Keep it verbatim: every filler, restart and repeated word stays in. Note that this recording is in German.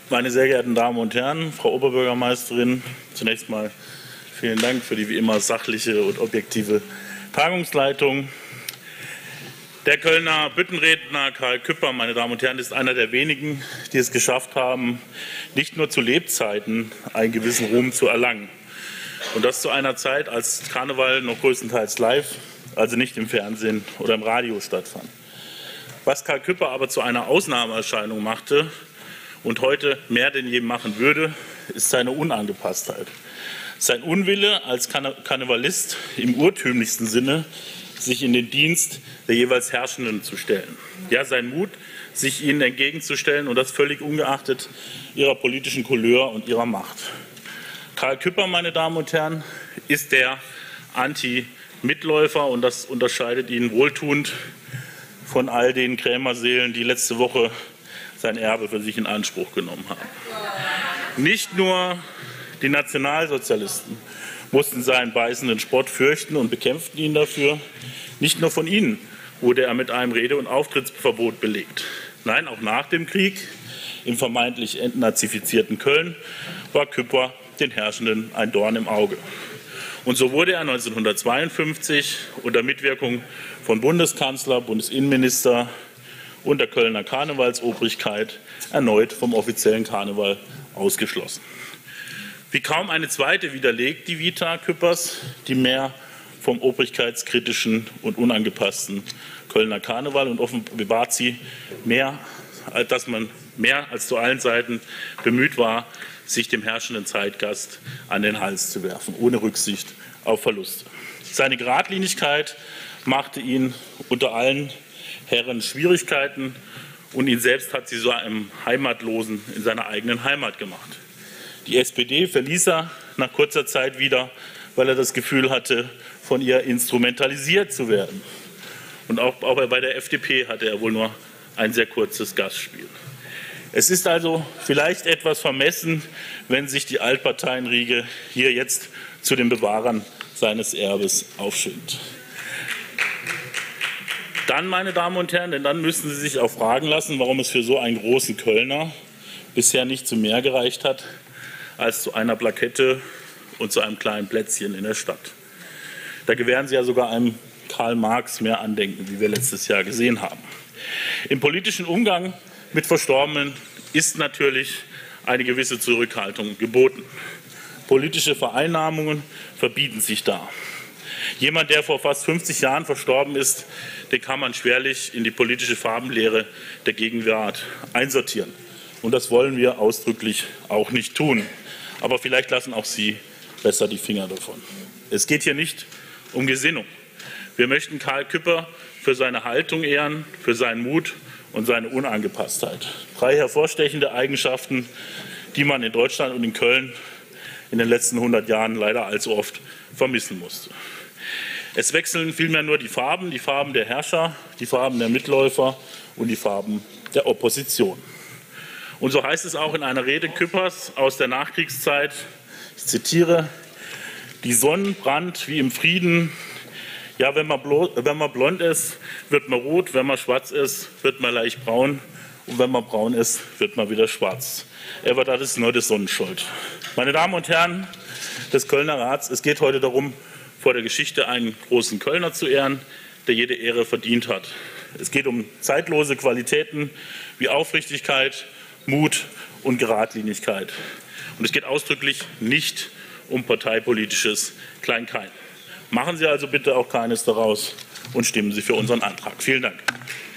Meine sehr geehrten Damen und Herren, Frau Oberbürgermeisterin, zunächst mal vielen Dank für die wie immer sachliche und objektive Tagungsleitung. Der Kölner Büttenredner Karl Küpper, meine Damen und Herren, ist einer der wenigen, die es geschafft haben, nicht nur zu Lebzeiten einen gewissen Ruhm zu erlangen. Und das zu einer Zeit, als Karneval noch größtenteils live, also nicht im Fernsehen oder im Radio stattfand. Was Karl Küpper aber zu einer Ausnahmeerscheinung machte und heute mehr denn je machen würde, ist seine Unangepasstheit. Sein Unwille als Karnevalist im urtümlichsten Sinne, sich in den Dienst der jeweils Herrschenden zu stellen. Ja, sein Mut, sich ihnen entgegenzustellen und das völlig ungeachtet ihrer politischen Couleur und ihrer Macht. Karl Küpper, meine Damen und Herren, ist der Anti-Mitläufer und das unterscheidet ihn wohltuend von all den Krämerseelen, die letzte Woche sein Erbe für sich in Anspruch genommen haben. Nicht nur die Nationalsozialisten mussten seinen beißenden Spott fürchten und bekämpften ihn dafür. Nicht nur von ihnen wurde er mit einem Rede- und Auftrittsverbot belegt. Nein, auch nach dem Krieg im vermeintlich entnazifizierten Köln war Küpper den Herrschenden ein Dorn im Auge. Und so wurde er neunzehnhundertzweiundfünfzig unter Mitwirkung von Bundeskanzler, Bundesinnenminister und der Kölner Karnevalsobrigkeit erneut vom offiziellen Karneval ausgeschlossen. Wie kaum eine zweite widerlegt die Vita Küppers, die mehr vom obrigkeitskritischen und unangepassten Kölner Karneval und offenbart sie mehr, als dass man mehr als zu allen Seiten bemüht war, sich dem herrschenden Zeitgeist an den Hals zu werfen, ohne Rücksicht auf Verluste. Seine Geradlinigkeit machte ihn unter allen Herren Schwierigkeiten und ihn selbst hat sie so einem Heimatlosen in seiner eigenen Heimat gemacht. Die S P D verließ er nach kurzer Zeit wieder, weil er das Gefühl hatte, von ihr instrumentalisiert zu werden. Und auch, auch bei der F D P hatte er wohl nur ein sehr kurzes Gastspiel. Es ist also vielleicht etwas vermessen, wenn sich die Altparteienriege hier jetzt zu den Bewahrern seines Erbes aufschwingt. Dann, meine Damen und Herren, denn dann müssen Sie sich auch fragen lassen, warum es für so einen großen Kölner bisher nicht zu mehr gereicht hat, als zu einer Plakette und zu einem kleinen Plätzchen in der Stadt. Da gewähren Sie ja sogar einem Karl Marx mehr Andenken, wie wir letztes Jahr gesehen haben. Im politischen Umgang mit Verstorbenen ist natürlich eine gewisse Zurückhaltung geboten. Politische Vereinnahmungen verbieten sich da. Jemand, der vor fast fünfzig Jahren verstorben ist, den kann man schwerlich in die politische Farbenlehre der Gegenwart einsortieren. Und das wollen wir ausdrücklich auch nicht tun. Aber vielleicht lassen auch Sie besser die Finger davon. Es geht hier nicht um Gesinnung. Wir möchten Karl Küpper für seine Haltung ehren, für seinen Mut und seine Unangepasstheit. Drei hervorstechende Eigenschaften, die man in Deutschland und in Köln in den letzten hundert Jahren leider allzu oft vermissen musste. Es wechseln vielmehr nur die Farben, die Farben der Herrscher, die Farben der Mitläufer und die Farben der Opposition. Und so heißt es auch in einer Rede Küppers aus der Nachkriegszeit, ich zitiere, die Sonne brannt wie im Frieden. Ja, wenn man, wenn man blond ist, wird man rot, wenn man schwarz ist, wird man leicht braun und wenn man braun ist, wird man wieder schwarz. Aber das ist nur die Sonnenschuld. Meine Damen und Herren des Kölner Rats, es geht heute darum, vor der Geschichte einen großen Kölner zu ehren, der jede Ehre verdient hat. Es geht um zeitlose Qualitäten wie Aufrichtigkeit, Mut und Geradlinigkeit. Und es geht ausdrücklich nicht um parteipolitisches Klein-Klein. Machen Sie also bitte auch keines daraus und stimmen Sie für unseren Antrag. Vielen Dank.